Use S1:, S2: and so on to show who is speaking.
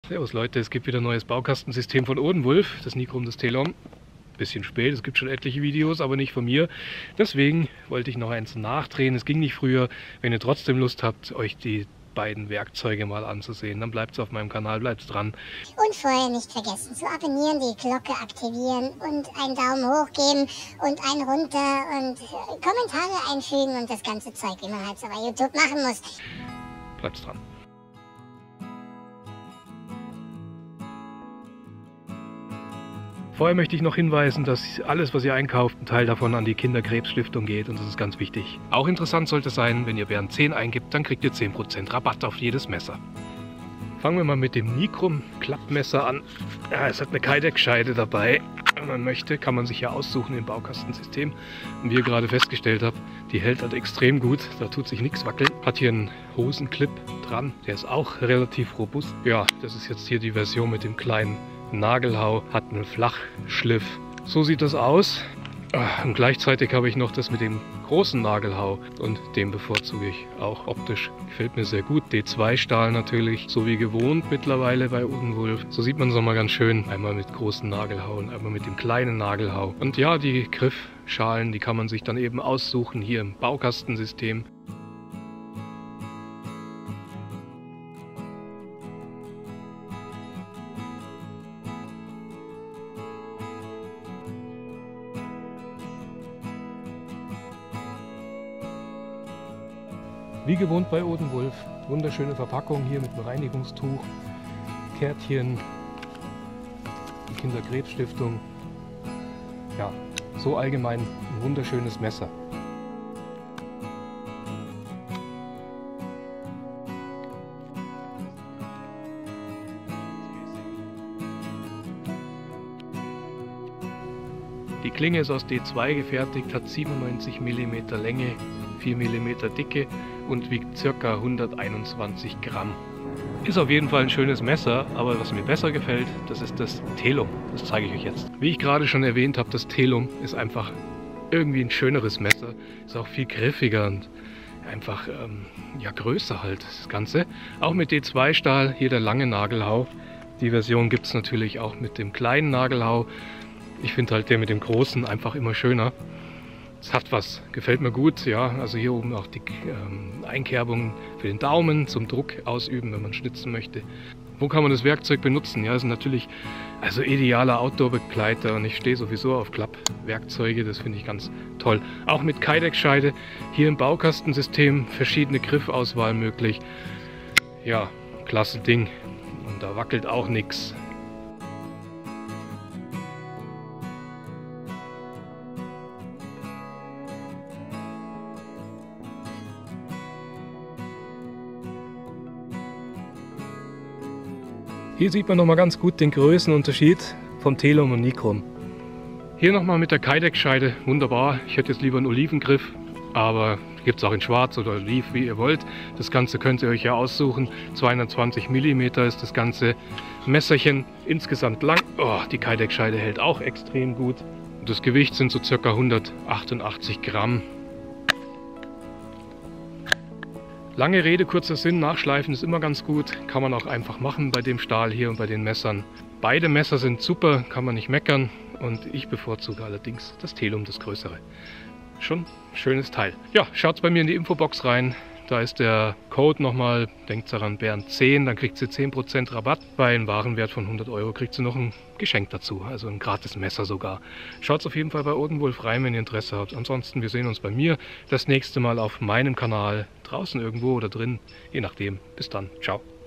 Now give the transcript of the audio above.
S1: Servus Leute, es gibt wieder ein neues Baukastensystem von Odenwulf, das Nicrom, das Telom. Bisschen spät, es gibt schon etliche Videos, aber nicht von mir. Deswegen wollte ich noch eins nachdrehen. Es ging nicht früher. Wenn ihr trotzdem Lust habt, euch die beiden Werkzeuge mal anzusehen, dann bleibt es auf meinem Kanal, bleibt dran.
S2: Und vorher nicht vergessen zu abonnieren, die Glocke aktivieren und einen Daumen hoch geben und einen runter und Kommentare einfügen und das ganze Zeug, wie man halt so bei YouTube machen muss.
S1: Bleibt dran. Vorher möchte ich noch hinweisen, dass alles, was ihr einkauft, ein Teil davon an die Kinderkrebsstiftung geht und das ist ganz wichtig. Auch interessant sollte sein, wenn ihr Bernd 10 eingibt, dann kriegt ihr 10% Rabatt auf jedes Messer. Fangen wir mal mit dem Nicrom Klappmesser an. Ja, es hat eine Kydex-Scheide dabei. Wenn man möchte, kann man sich ja aussuchen im Baukastensystem. Und wie ihr gerade festgestellt habt, die hält halt extrem gut, da tut sich nichts wackeln. Hat hier einen Hosenclip dran, der ist auch relativ robust. Ja, das ist jetzt hier die Version mit dem kleinen Nagelhau, hat einen Flachschliff. So sieht das aus. Und gleichzeitig habe ich noch das mit dem großen Nagelhau und den bevorzuge ich auch optisch. Gefällt mir sehr gut. D2-Stahl natürlich, so wie gewohnt mittlerweile bei Odenwulf. So sieht man es nochmal ganz schön. Einmal mit großen Nagelhau und einmal mit dem kleinen Nagelhau. Und ja, die Griffschalen, die kann man sich dann eben aussuchen hier im Baukastensystem. Wie gewohnt bei Odenwulf, wunderschöne Verpackung hier mit einem Reinigungstuch, Kärtchen, die Kinderkrebsstiftung. Ja, so allgemein ein wunderschönes Messer. Die Klinge ist aus D2 gefertigt, hat 97 mm Länge, 4 mm Dicke und wiegt ca. 121 Gramm. Ist auf jeden Fall ein schönes Messer, aber was mir besser gefällt, das ist das Telom. Das zeige ich euch jetzt. Wie ich gerade schon erwähnt habe, das Telom ist einfach irgendwie ein schöneres Messer. Ist auch viel griffiger und einfach ja, größer halt das Ganze. Auch mit D2-Stahl, hier der lange Nagelhau. Die Version gibt es natürlich auch mit dem kleinen Nagelhau. Ich finde halt der mit dem großen einfach immer schöner. Es hat was, gefällt mir gut, ja, also hier oben auch die Einkerbung für den Daumen zum Druck ausüben, wenn man schnitzen möchte. Wo kann man das Werkzeug benutzen? Ja, das ist natürlich also idealer Outdoor-Begleiter und ich stehe sowieso auf Klappwerkzeuge, das finde ich ganz toll. Auch mit Kydex-Scheide, hier im Baukastensystem verschiedene Griffauswahl möglich. Ja, klasse Ding und da wackelt auch nichts. Hier sieht man nochmal ganz gut den Größenunterschied vom Telom und Nicrom. Hier nochmal mit der Kydex-Scheide, wunderbar. Ich hätte jetzt lieber einen Olivengriff, aber gibt es auch in Schwarz oder Oliv, wie ihr wollt. Das Ganze könnt ihr euch ja aussuchen. 220 mm ist das ganze Messerchen insgesamt lang. Oh, die Kydex-Scheide hält auch extrem gut. Das Gewicht sind so ca. 188 Gramm. Lange Rede, kurzer Sinn, nachschleifen ist immer ganz gut, kann man auch einfach machen bei dem Stahl hier und bei den Messern. Beide Messer sind super, kann man nicht meckern und ich bevorzuge allerdings das Telom, das größere. Schon ein schönes Teil. Ja, schaut bei mir in die Infobox rein, da ist der Code nochmal, denkt daran, Bernd 10, dann kriegt ihr 10% Rabatt. Bei einem Warenwert von 100 € kriegt ihr noch ein Geschenk dazu, also ein gratis Messer sogar. Schaut auf jeden Fall bei Odenwulf rein, wenn ihr Interesse habt. Ansonsten, wir sehen uns bei mir das nächste Mal auf meinem Kanal, draußen irgendwo oder drin, je nachdem. Bis dann, ciao.